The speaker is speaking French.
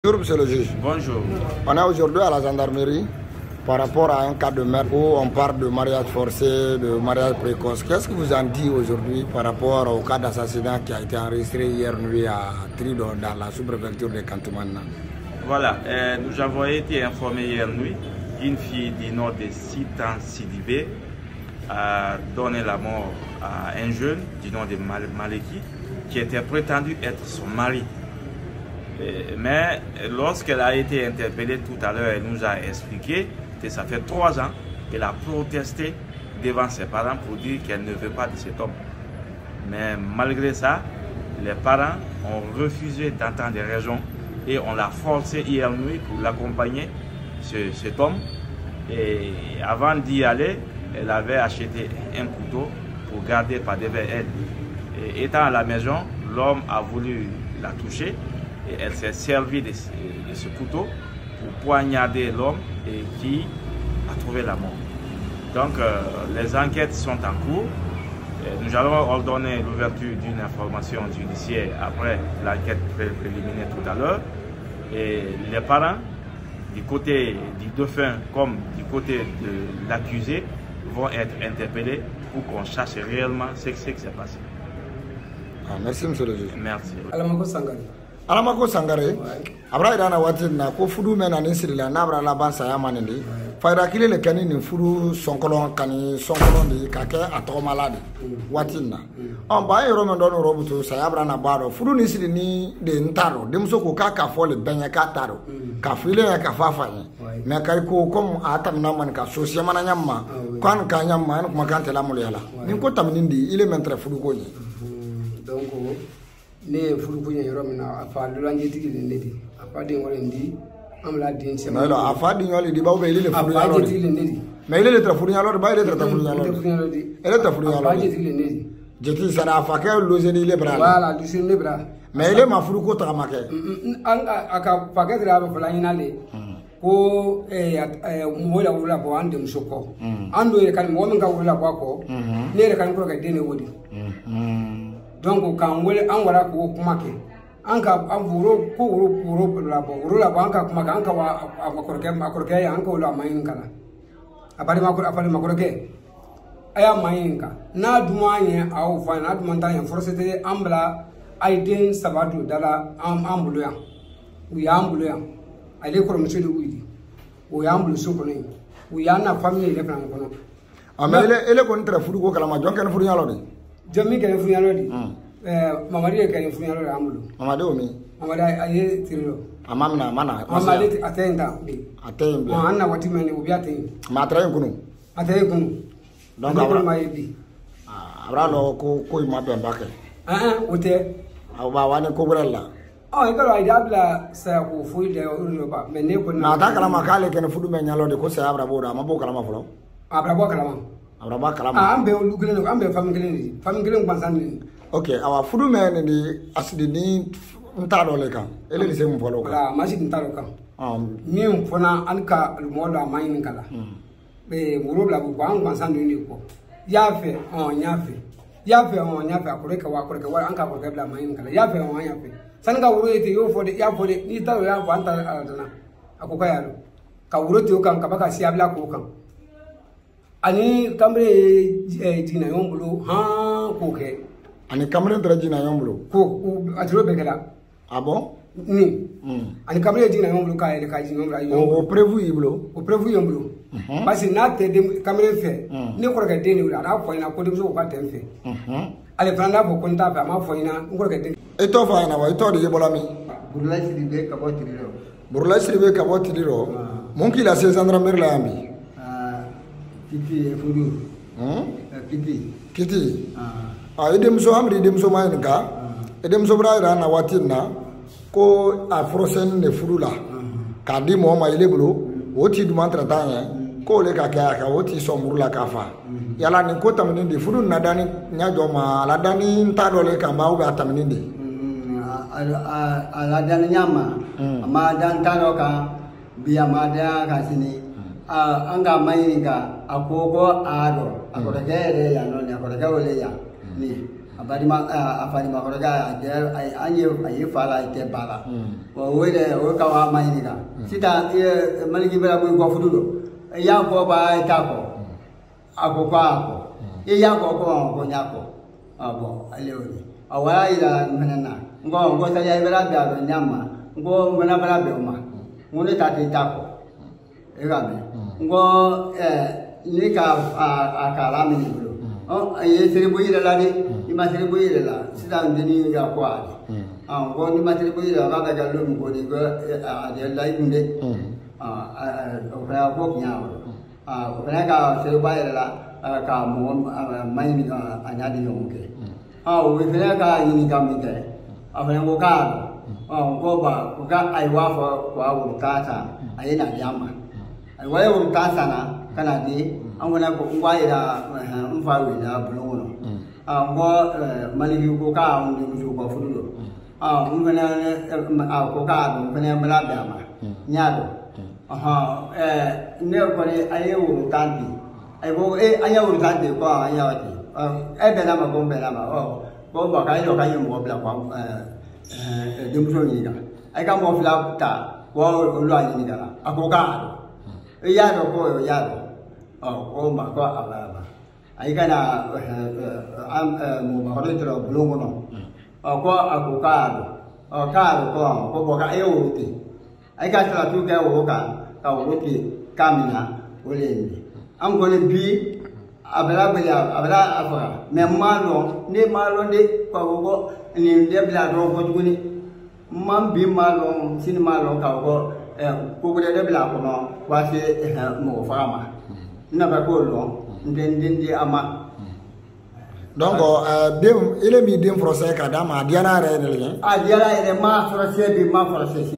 Bonjour monsieur le juge. Bonjour. On est aujourd'hui à la gendarmerie par rapport à un cas de meurtre où on parle de mariage forcé, de mariage précoce. Qu'est-ce que vous en dites aujourd'hui par rapport au cas d'assassinat qui a été enregistré hier nuit à Tridon dans la sous-préfecture de Kantoumana? Voilà, nous avons été informés hier nuit qu'une fille du nom de Sitan Sidibé a donné la mort à un jeune du nom de Maleki qui était prétendu être son mari. Mais lorsqu'elle a été interpellée tout à l'heure, elle nous a expliqué que ça fait 3 ans qu'elle a protesté devant ses parents pour dire qu'elle ne veut pas de cet homme. Mais malgré ça, les parents ont refusé d'entendre des raisons et on l'a forcé hier nuit pour l'accompagner, cet homme. Et avant d'y aller, elle avait acheté un couteau pour garder par devers elle. Et étant à la maison, l'homme a voulu la toucher. Et elle s'est servie de ce couteau pour poignarder l'homme et qui a trouvé la mort. Donc les enquêtes sont en cours. Nous allons ordonner l'ouverture d'une information judiciaire après l'enquête préliminaire tout à l'heure. Et les parents, du côté du défunt comme du côté de l'accusé, vont être interpellés pour qu'on sache réellement ce qui s'est passé. Ah, merci monsieur le juge. Merci. Alamako Sangare, Abra Irana Watina, ko fudu men and incident, Nabra Laban Sayamanindi, Fire Kile le Canin in Fudu, Sonkolon, Cani, Sonkolon, the Kake, Atomaladi, Watina. On by Roman Don Robuto, Sayabra Nabaro, Fudu Nisini, the Intaro, Demsoko Kaka Foli, Benyakataro, Kafile, Kafafa, Mekaiko, come Atam Naman, Sosiamanayama, Kwan Kanyama, and Makantela Moliala, Ninkotam Nindi, elementary Fudu. Donc, ne furu kunya yoro mina afa lulanje tigile ndedi afa de ngore ndi amla din se no afa di ngoli di bawbe ile furu yalo ndedi me ile tra furu yalo ba ile tra furu yalo ile tra furu yalo afa tigile ndedi jeti sara afa ke loze ni ile bra wala du se ne bra me ile ma furu ko ta make aka paquet ra ba fulani nale ko mo la wula bo ande musoko ando ile kan mo nga wula bo ko ne ile kan ko ga dene wodi donc quand wele an wala ko kuma ke an ka an buro ko wuro la bo an ka kuma ka an ka wa akorke an ka wala mayin kala abari makorke aya mayin ka na dumanye aw fa na dumanta en forcete ambla aiden sabatu dala ambulo ya uya ambulo ya ale ko monsieur de widi o ya ambulo so ko ne uya na famille le plan ko no amele ele ko ntra furu ko kala ma jonken furu yalo de Jami kene funyalo di. Mamadi kene funyalo di amulu. Mamadi omi. Mamadi aye tirilo. Amamna mana. Mamadi atenda bi. Atenda. Anna wati mani ubi atenda. Matra kunu. Atenda kunu. Donc abra mai bi. Abra no ko imabe mbake. Ote. Aba wani ko buralla. Ikalo ai dabla sa ko fuide uro ba. Mene ko na ta kala makale kene fudu men nyalo de ko sa abra boda mabo kala ma fulo. Abra bo kala ma. Abraba kalama ambe lugule ambe famille banzani okay awa fudu men ni asidi ni ntado le kan ele ni se mu folo kan la maji ntado kan mi fona anka modo amayin kala be wuro bla bu an banzani ni ko yafe yafe akureka wa anka ko bla amayin kala yafe sanga wuro ite yo fode ya fode ni taro ya ba anta adana akoka yalo ka wuro te kan ka baka si abla ko kan ani kamre jina yombulu ko ke ani kamre dra jina yombulu ko atro bekela abo ni ani kamre jina yombulu ka ele ka jina yombulu o prevu yombulu basi na te de kamre fe ni ko ga de ni ula na fo ina ko de so ka tem fe ale pranda bo konta ba ma fo ina ko ga de e to fa ina wa e to de bolami burla siribe ka botiriro mon ki la 16 ans mer la yambi Kiti fudu. Kiti. Idem so amri idem so mayin ka. Idem so bra ira na watina ko a frosen ne furula. Ka di mo ma ile bulu oti du mantra tanya ko le ka oti so murula ka fa. Yala ni ko tamni de furu na dani nya jo ma la dani nta do le ka ma u ba tamni de. Ala dani nyama. Ma dan tano ka biya ma da ka sini. Anga mayin ka akoko ado akoreke ya no ni akoreke ole ya ni Abadima Afadima Koraga, I knew Fala Bala. Or whether Okawa Mainika. Sita Maliki will go for a young boy by Taco. Akoako. A young boy Gonyako. Abo, I live. A while Menana. Go to Yavera Yama. Go Manabelma. Munitati Taco. Egame. Go Nika Akalamini. Oh, I celebrate a lady, you must celebrate a lot. Sit down the New York quad. When you must celebrate a lot of room for the girl, the light in it. When I walk now, when I got celebrate a lot, come mining another young. Oh, with the car in coming there. Of an avocado. Oh, go back, who got I waffle for Tata, I ain't a yammer. I will Tasana. Canadi, I'm going to go wide with a balloon. Malibu Coca, you go through. I'm going to Coca, when I'm Labama. Nyado. Nobody, I will tanti. I will tanti, go ayati. Ebenama Gombelama. Oh, go back, I know I am more black. I come off Lapta, go lying in a Coca. A yard or a yard. Oh, my God, I can I'm a little of Blumono. Or go a cocado, or car gone, or boca eoti. I got a 2 girl woka, or wiki, camina, William. I'm going to be a Abra, Memalo, near Malo de Pago, and in Debla Robo, Mum be Malo, Cinema Local, Coco de Blacono, was a more farmer. Never go long, then the ama. Donc, il est mis d'un procès, Kadam, à Diana, à Diana, et ma for a